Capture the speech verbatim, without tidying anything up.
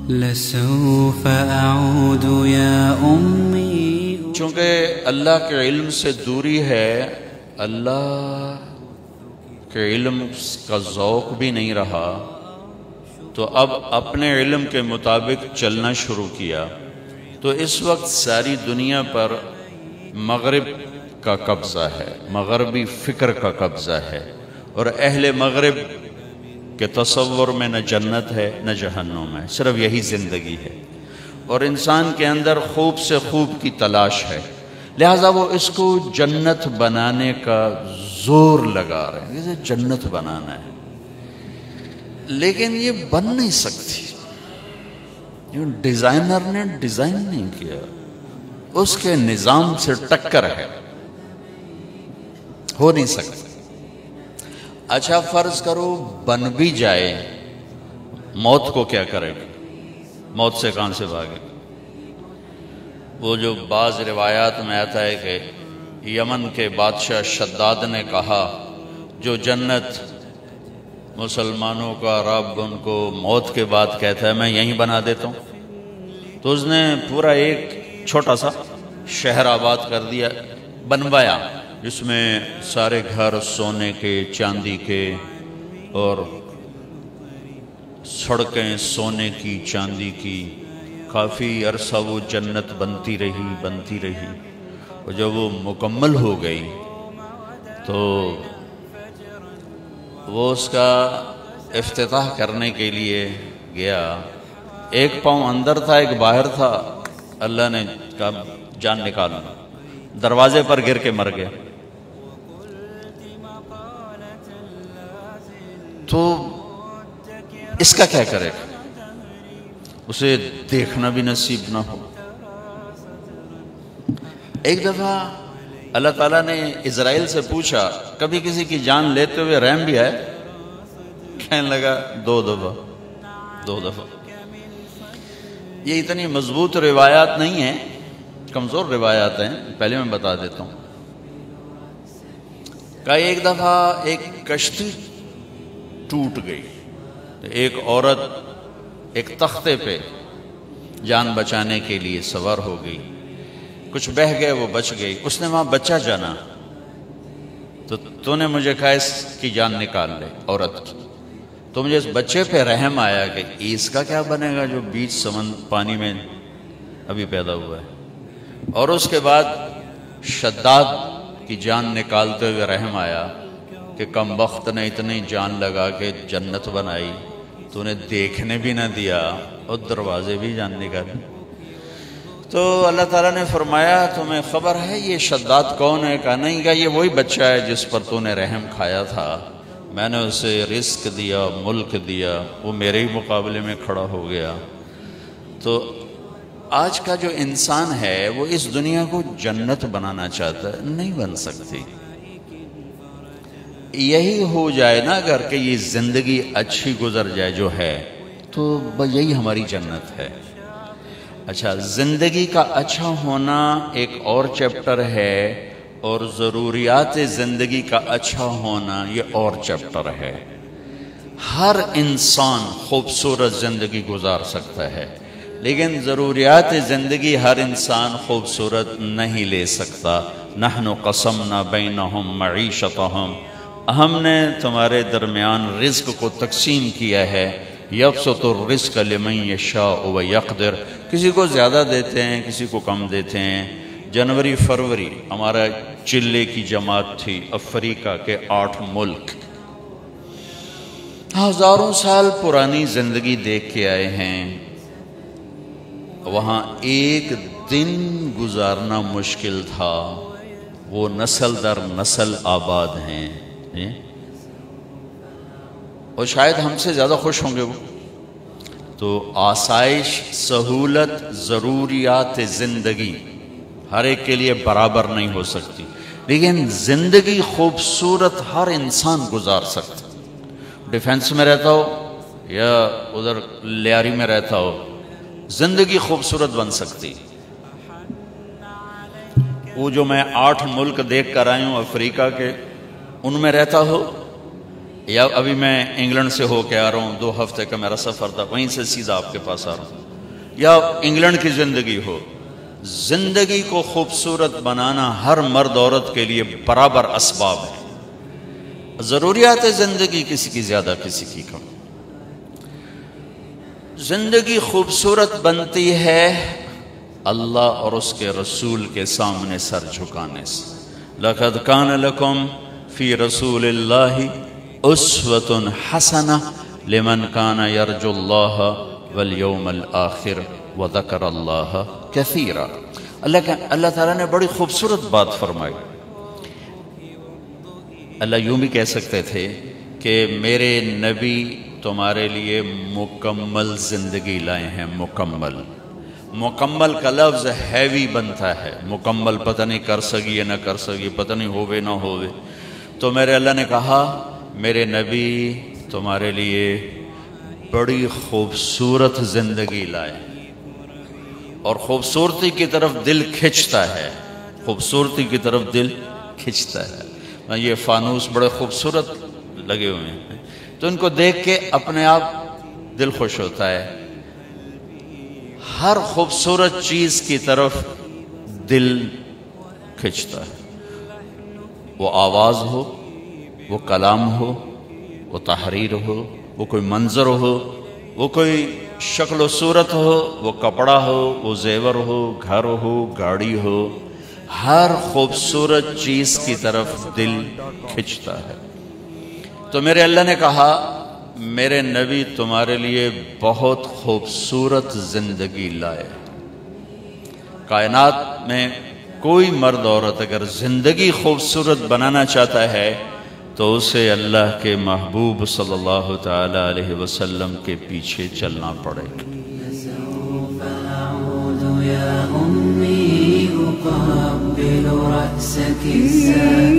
لسوف أعود يا أمي. چونکہ اللہ کے علم سے دوری ہے، اللہ کے علم کا ذوق بھی نہیں رہا، تو اب اپنے علم کے مطابق چلنا شروع کیا، تو اس وقت ساری دنیا پر مغرب کا قبضہ ہے، مغربی فکر کا قبضہ ہے، اور اہل مغرب کے تصور میں نہ جنت ہے نہ جہنم ہے، صرف یہی زندگی ہے، اور انسان کے اندر خوب سے خوب کی تلاش ہے، لہٰذا وہ اس کو جنت بنانے کا زور لگا رہے ہیں، جیسے جنت بنانا ہے، لیکن یہ بن نہیں سکتی، یہ ڈیزائنر نے ڈیزائن نہیں کیا، اس کے نظام سے ٹکر ہے، ہو نہیں سکتا۔ اچھا فرض کرو بن بھی جائے، موت کو کیا کرے گا؟ موت سے کہاں سے بھاگے؟ وہ جو بعض روایات میں آتا ہے کہ یمن کے بادشاہ شداد نے کہا جو جنت مسلمانوں کا رب ان کو موت کے بعد کہتا ہے میں یہیں بنا دیتا ہوں، تو اس نے پورا ایک چھوٹا سا شہر آباد کر دیا، بنوایا، جس میں سارے گھر سونے کے، چاندی کے، اور سڑکیں سونے کی، چاندی کی، کافی عرصہ وہ جنت بنتی رہی بنتی رہی، اور جب وہ مکمل ہو گئی تو وہ اس کا افتتاح کرنے کے لیے گیا، ایک پاؤں اندر تھا ایک باہر تھا، اللہ نے کہا جان نکالنا، دروازے پر گر کے مر گیا۔ تو اس کا کیا کرے گا؟ اسے دیکھنا بھی نصیب نہ ہو۔ ایک دفعہ اللہ تعالیٰ نے اسرائیل سے پوچھا کبھی کسی کی جان لیتے ہوئے رحم بھی ہے؟ کہنے لگا دو دفعہ دو دفعہ یہ اتنی مضبوط روایات نہیں ہیں، کمزور روایات ہیں، پہلے میں بتا دیتا ہوں۔ کہ ایک دفعہ ایک کشتی ٹوٹ گئی، ایک عورت ایک تختے پہ جان بچانے کے لیے سوار ہو گئی، کچھ بہہ گئے وہ بچ گئی، اس نے وہاں بچہ جانا، تو تو نے مجھے کہا اس کی جان نکال لے، عورت کی، تو مجھے اس بچے پہ رحم آیا کہ اس کا کیا بنے گا جو بیچ سمند پانی میں ابھی پیدا ہوا ہے، اور اس کے بعد شداد کی جان نکالتے ہوئے رحم آیا کہ کم بخت نے اتنی جان لگا کہ جنت بنائی، تو نے دیکھنے بھی نہ دیا اور دروازے بھی جان نکالے۔ تو اللہ تعالیٰ نے فرمایا تمہیں خبر ہے یہ شداد کون ہے؟ کہا نہیں، کہا یہ وہی بچہ ہے جس پر تو نے رحم کھایا تھا، میں نے اسے رزق دیا، ملک دیا، وہ میرے ہی مقابلے میں کھڑا ہو گیا۔ تو آج کا جو انسان ہے وہ اس دنیا کو جنت بنانا چاہتا ہے، نہیں بن سکتی۔ یہی ہو جائے نا اگر کہ یہ زندگی اچھی گزر جائے جو ہے، تو یہی ہماری جنت ہے۔ اچھا، زندگی کا اچھا ہونا ایک اور چیپٹر ہے، اور ضروریات زندگی کا اچھا ہونا یہ اور چیپٹر ہے۔ ہر انسان خوبصورت زندگی گزار سکتا ہے، لیکن ضروریات زندگی ہر انسان خوبصورت نہیں لے سکتا۔ نحن قسمنا بینہم معیشتہم، ہم نے تمہارے درمیان رزق کو تقسیم کیا ہے، یبسط الرزق لمن یشاء ویقدر، کسی کو زیادہ دیتے ہیں کسی کو کم دیتے ہیں۔ جنوری فروری ہمارا چلے کی جماعت تھی، افریقہ کے آٹھ ملک، ہزاروں سال پرانی زندگی دیکھ کے آئے ہیں، وہاں ایک دن گزارنا مشکل تھا، وہ نسل در نسل آباد ہیں، اور شاید ہم سے زیادہ خوش ہوں گے وہ۔ تو آسائش، سہولت، ضروریات زندگی ہر ایک کے لیے برابر نہیں ہو سکتی، لیکن زندگی خوبصورت ہر انسان گزار سکتا، ڈیفنس میں رہتا ہو یا ادھر لیاری میں رہتا ہو، زندگی خوبصورت بن سکتی۔ وہ جو میں آٹھ ملک دیکھ کر آئی ہوں افریقہ کے، ان میں رہتا ہو یا ابھی میں انگلینڈ سے ہو کے آ رہا ہوں، دو ہفتے کا میرا سفر تھا، وہیں سے سیدھا آپ کے پاس آ رہا ہوں، یا انگلینڈ کی زندگی ہو، زندگی کو خوبصورت بنانا ہر مرد عورت کے لیے برابر اسباب ہے۔ ضروریات زندگی کسی کی زیادہ کسی کی کم۔ زندگی خوبصورت بنتی ہے اللہ اور اس کے رسول کے سامنے سر جھکانے سے۔ لَقَدْ كَانَ لَكُمْ فِي رَسُولِ اللَّهِ أُسْوَةٌ حَسَنَةٌ لِمَنْ كَانَ يَرْجُو اللَّهَ وَالْيَوْمَ الْآخِرَ وَذَكَرَ اللَّهَ كَثِيرًا۔ اللہ کا اللہ تعالیٰ نے بڑی خوبصورت بات فرمائی۔ اللہ یوں بھی کہہ سکتے تھے کہ میرے نبی تمہارے لیے مکمل زندگی لائے ہیں، مکمل۔ مکمل کا لفظ ہیوی بنتا ہے، مکمل پتہ نہیں کر سکی یا نہ کر سکی، پتہ نہیں ہوئے نہ ہوئے، تو میرے اللہ نے کہا میرے نبی تمہارے لیے بڑی خوبصورت زندگی لائے، اور خوبصورتی کی طرف دل کھنچتا ہے، خوبصورتی کی طرف دل کھنچتا ہے۔ یہ فانوس بڑے خوبصورت لگے ہوئے ہیں، تو ان کو دیکھ کے اپنے آپ دل خوش ہوتا ہے۔ ہر خوبصورت چیز کی طرف دل کھنچتا ہے، وہ آواز ہو، وہ کلام ہو، وہ تحریر ہو، وہ کوئی منظر ہو، وہ کوئی شکل و صورت ہو، وہ کپڑا ہو، وہ زیور ہو، گھر ہو، گاڑی ہو، ہر خوبصورت چیز کی طرف دل کھنچتا ہے۔ تو میرے اللہ نے کہا میرے نبی تمہارے لیے بہت خوبصورت زندگی لائے۔ کائنات میں کوئی مرد عورت اگر زندگی خوبصورت بنانا چاہتا ہے تو اسے اللہ کے محبوب صلی اللہ تعالی علیہ وسلم کے پیچھے چلنا پڑے گا۔ سوف أعود يا أمي أقبل رأسك السابق